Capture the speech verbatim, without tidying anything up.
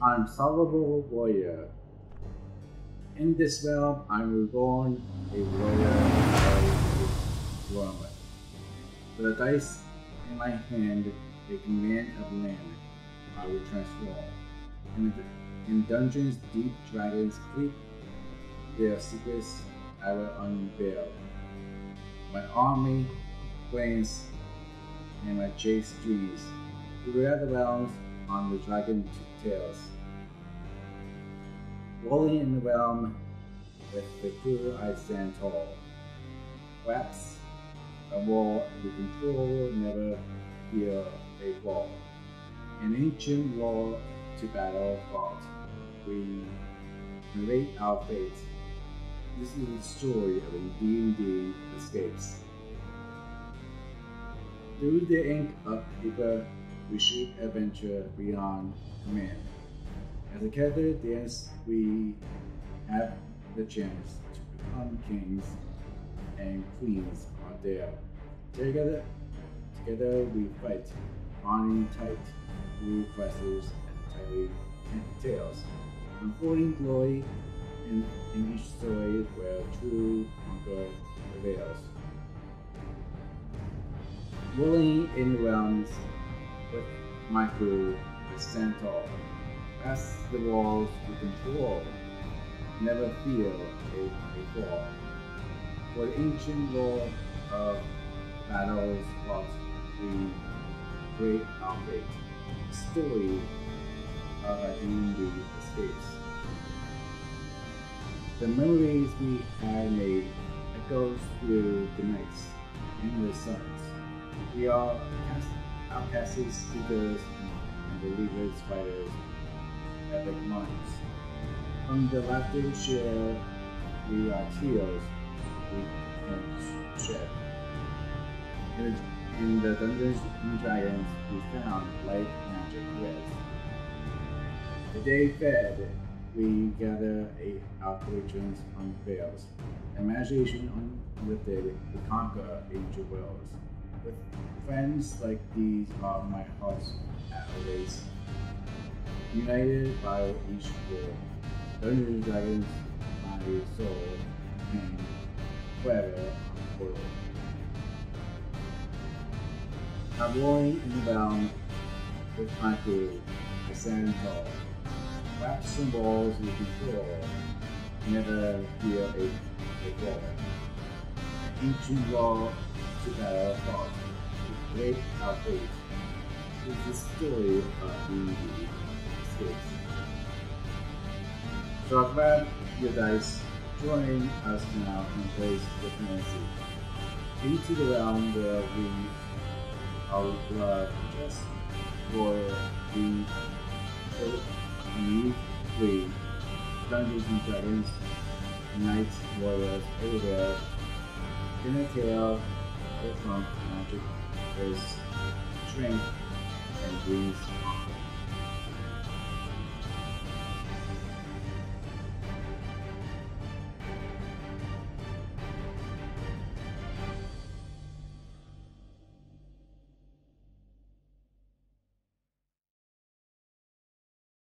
Unsolvable warrior. In this realm, I'm reborn a warrior of Roma. With a dice in my hand, a command of land, I will transform. In, in dungeons, deep dragons creep, their secrets I will unveil. My army flames and my chase trees, to wear the realms on the dragon tails. Rolling in the realm with the crew I stand tall. Perhaps a wall we control never fear a fall. An ancient war to battle fought. We narrate our fate. This is the story of a D and D escapes. Through the ink of paper, we shape adventure beyond command. As a character dance, we have the chance to become kings and queens out there. Together, together we fight, bonding tight through classes and tightly tails, unfolding glory in, in each story where true hunger prevails. Rolling in the realms with my crew, I stand tall. Past the walls we control, never feel a, a fall. For the ancient law of battles fought, we create our fate. The story of our D and D escapes. The memories we have made echoes through the nights and the suns. We are outcasts, seekers, and believers, fighters, epic minds. From the laughter we share, we are tears we can shed. In the, in the Dungeons and Dragons, we found light magic threads. The day fed, we gather a, our collections unveils. Imagination unlifted, we conquer ancient worlds. With friends like these are my heart's always united by each war. Dungeons and Dragons, my soul, and forever unfolded. I'm roaring in the realm with my crew, I stand tall. Wraps and walls we control, never feel a, a wall. Ancient law to battle fought, to break our fate. It's the story of D and D escapes. So grab your dice, join us now and place the fantasy into the realm where we are loved just for the unique free Dungeons and Dragons, knights, warriors, everywhere. In a tale, the trunk magic is strength and breeze